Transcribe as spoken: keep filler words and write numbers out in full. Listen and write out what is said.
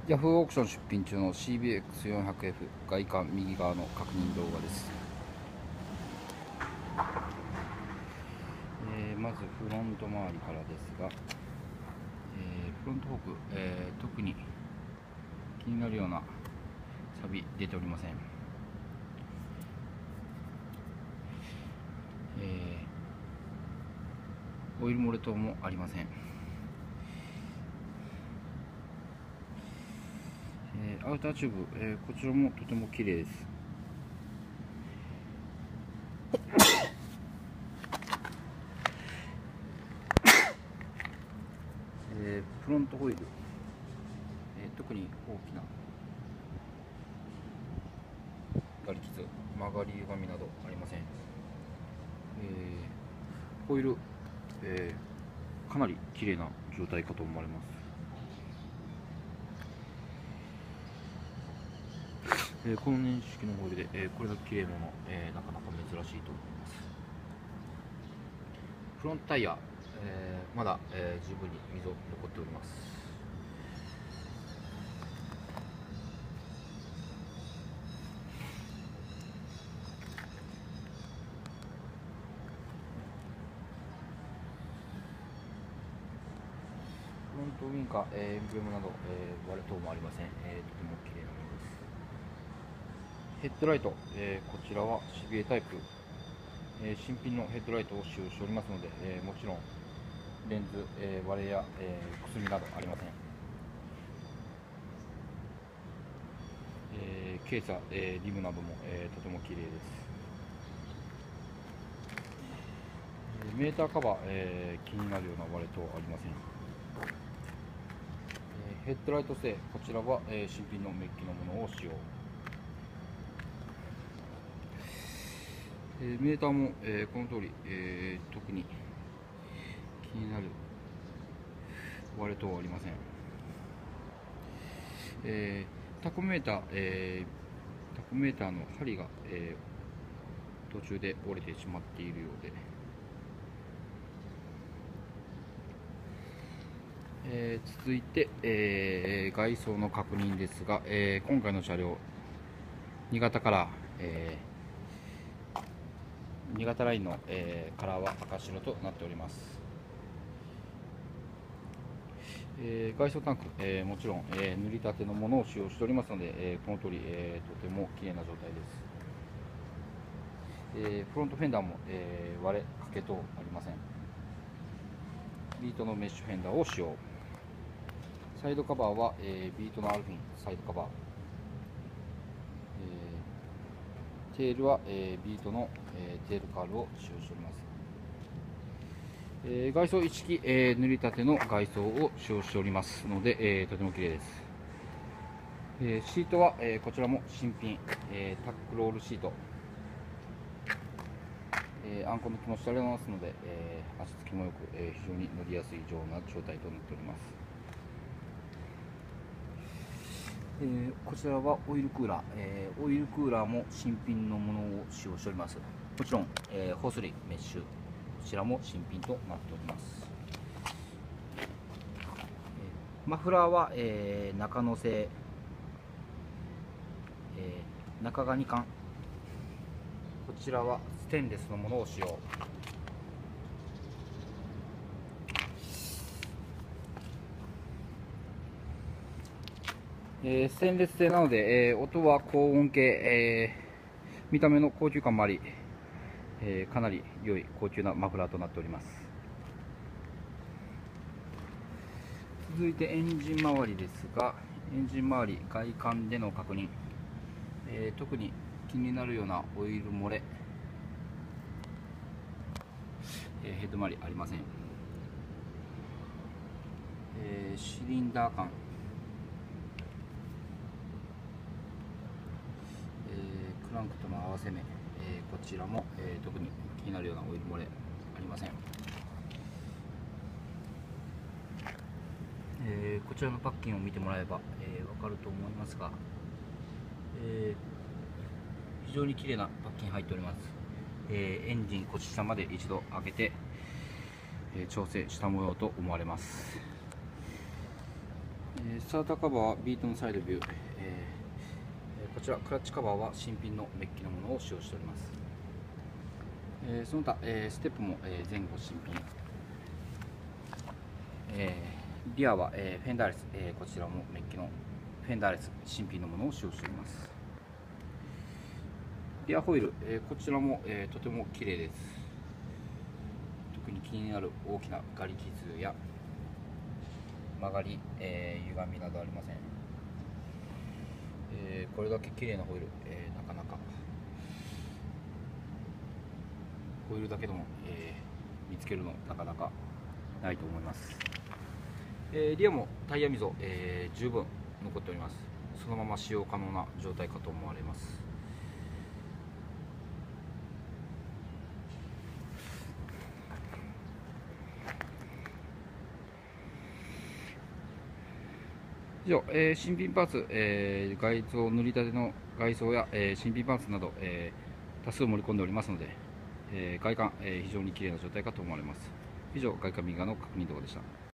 ヤフーオークション出品中の シービーエックスよんひゃくエフ 外観右側の確認動画です。えー、まずフロント周りからですが、えー、フロントフォーク、えー、特に気になるような錆出ておりません。えー、オイル漏れ等もありません。えー、アウターチューブ、えー、こちらもとても綺麗です。えー、フロントホイール、えー、特に大きなガリ傷、曲がり歪みなどありません。えー、ホイール、えー、かなり綺麗な状態かと思われます。えー、この年式のホイールで、えー、これだけ綺麗なもの、えー、なかなか珍しいと思います。フロントタイヤ、えー、まだ、えー、十分に溝残っております。フロントウインカー、えー、エンブレムなど、えー、割れ等もありません。えー、とても綺麗なものです。ヘッドライト、えー、こちらは シービーエー タイプ、えー、新品のヘッドライトを使用しておりますので、えー、もちろんレンズ、えー、割れや、えー、くすみなどありません。えー、ケーサー、えー、リムなども、えー、とても綺麗です。メーターカバー、えー、気になるような割れ等ありません。えー、ヘッドライト製、こちらは、えー、新品のメッキのものを使用。えー、メーターも、えー、この通り、えー、特に気になる割れ等はありません。えー、タコメーター、えー、タコメーターの針が、えー、途中で折れてしまっているようで、えー、続いて、えー、外装の確認ですが、えー、今回の車両、新潟から、えー、新潟ラインの、えー、カラーは赤白となっております。えー、外装タンク、えー、もちろん、えー、塗りたてのものを使用しておりますので、えー、この通り、えー、とても綺麗な状態です。えー、フロントフェンダーも、えー、割れかけ等ありません。ビートのメッシュフェンダーを使用。サイドカバーは、えー、ビートのアルフィンサイドカバー、えー、テールは、えー、ビートの、えー、テールカールを使用しております。えー、外装一式、えー、塗りたての外装を使用しておりますので、えー、とても綺麗です。えー、シートは、えー、こちらも新品、えー、タックロールシート、えー、あんこ抜きもしておりますので、えー、足つきもよく、えー、非常に乗りやすいような状態となっております。えー、こちらはオイルクーラー、えー、オイルクーラーも新品のものを使用しております。もちろん、えー、ホース類メッシュ、こちらも新品となっております。えー、マフラーは、えー、中野製、えー、中ガニ缶、こちらはステンレスのものを使用。えー、ステンレス製なので、えー、音は高音系、えー、見た目の高級感もあり、えー、かなり良い高級なマフラーとなっております。続いてエンジン周りですが、エンジン周り外観での確認、えー、特に気になるようなオイル漏れ、えー、ヘッド周りありません。えー、シリンダー間、えー、クランクとの合わせ目、えー、こちらも、えー、特に気になるようなオイル漏れありません。えー、こちらのパッキンを見てもらえば、えー、分かると思いますが、えー、非常に綺麗なパッキン入っております。えー、エンジン腰下まで一度開けて、えー、調整した模様と思われます。 えー、スターターカバーはビートのサイドビュー、えー、こちらクラッチカバーは新品のメッキのものを使用しております。えー、その他、えー、ステップも、えー、前後新品、えー、リアは、えー、フェンダーレス、えー、こちらもメッキのフェンダーレス新品のものを使用しております。リアホイール、えー、こちらも、えー、とても綺麗です。特に気になる大きなガリ傷や曲がり、えー、歪みなどありません。えー、これだけ綺麗なホイール、えー、なかなかホイールだけでも、えー、見つけるのなかなかないと思います。えー、リアもタイヤ溝、えー、十分残っております。そのまま使用可能な状態かと思われます。以上、えー、新品パーツ、えー、外装塗りたての外装や、えー、新品パーツなど、えー、多数盛り込んでおりますので、えー、外観、えー、非常に綺麗な状態かと思われます。以上、外観右側の確認動画でした。